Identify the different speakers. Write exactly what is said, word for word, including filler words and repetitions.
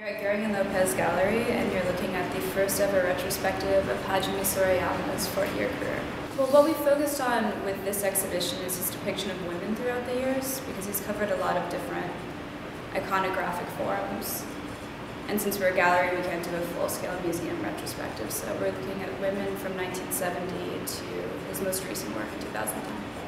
Speaker 1: You're at Gering Lopez Gallery, and you're looking at the first ever retrospective of Hajime Sorayama's forty-year career. Well, what we focused on with this exhibition is his depiction of women throughout the years, because he's covered a lot of different iconographic forms. And since we're a gallery, we can't do a full-scale museum retrospective, so we're looking at women from nineteen seventy to his most recent work in two thousand ten.